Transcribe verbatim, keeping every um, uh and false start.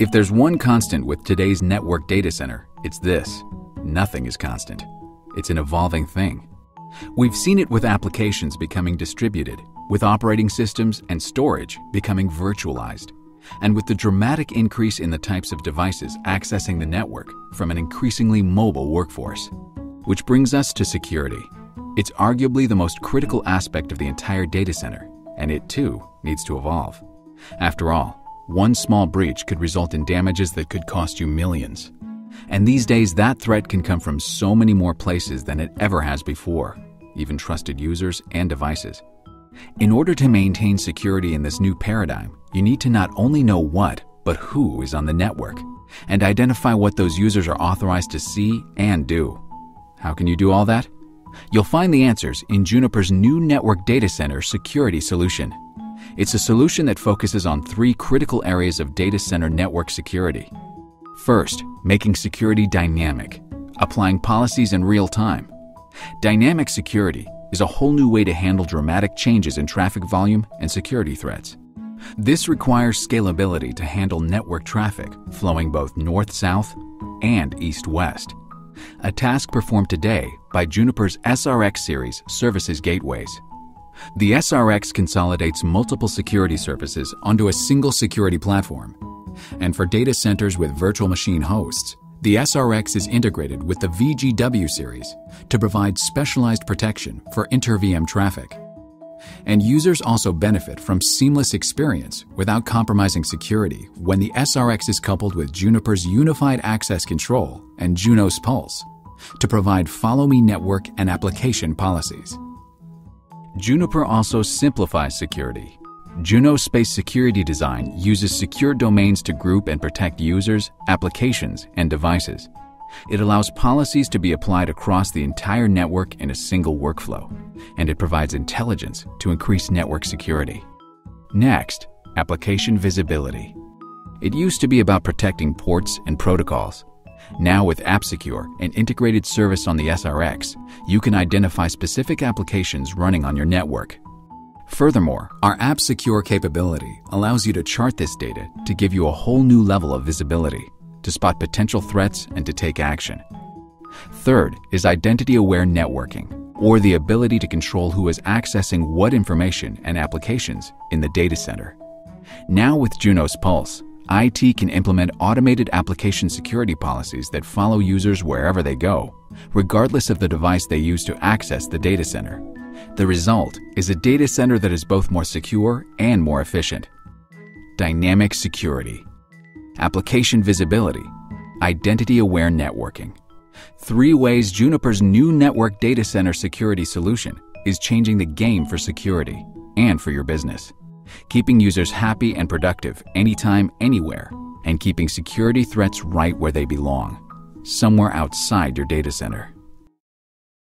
If there's one constant with today's network data center, it's this: nothing is constant. It's an evolving thing. We've seen it with applications becoming distributed, with operating systems and storage becoming virtualized, and with the dramatic increase in the types of devices accessing the network from an increasingly mobile workforce. Which brings us to security. It's arguably the most critical aspect of the entire data center, and it too needs to evolve. After all, one small breach could result in damages that could cost you millions. And these days, that threat can come from so many more places than it ever has before, even trusted users and devices. In order to maintain security in this new paradigm, you need to not only know what, but who is on the network, and identify what those users are authorized to see and do. How can you do all that? You'll find the answers in Juniper's new Network Data Center Security Solution. It's a solution that focuses on three critical areas of data center network security. First, making security dynamic, applying policies in real time. Dynamic security is a whole new way to handle dramatic changes in traffic volume and security threats. This requires scalability to handle network traffic flowing both north-south and east-west, a task performed today by Juniper's S R X series services gateways. The S R X consolidates multiple security services onto a single security platform. And for data centers with virtual machine hosts, the S R X is integrated with the V G W series to provide specialized protection for inter-V M traffic. And users also benefit from seamless experience without compromising security when the S R X is coupled with Juniper's Unified Access Control and Junos Pulse to provide follow-me network and application policies. Juniper also simplifies security. Junos Space Security Design uses secure domains to group and protect users, applications, and devices. It allows policies to be applied across the entire network in a single workflow, and it provides intelligence to increase network security. Next, application visibility. It used to be about protecting ports and protocols. Now with AppSecure, an integrated service on the S R X, you can identify specific applications running on your network. Furthermore, our AppSecure capability allows you to chart this data to give you a whole new level of visibility, to spot potential threats and to take action. Third is identity-aware networking, or the ability to control who is accessing what information and applications in the data center. Now with Junos Pulse, I T can implement automated application security policies that follow users wherever they go, regardless of the device they use to access the data center. The result is a data center that is both more secure and more efficient. Dynamic security, application visibility, identity-aware networking. Three ways Juniper's new Network Data Center Security Solution is changing the game for security and for your business, keeping users happy and productive anytime, anywhere, and keeping security threats right where they belong, somewhere outside your data center.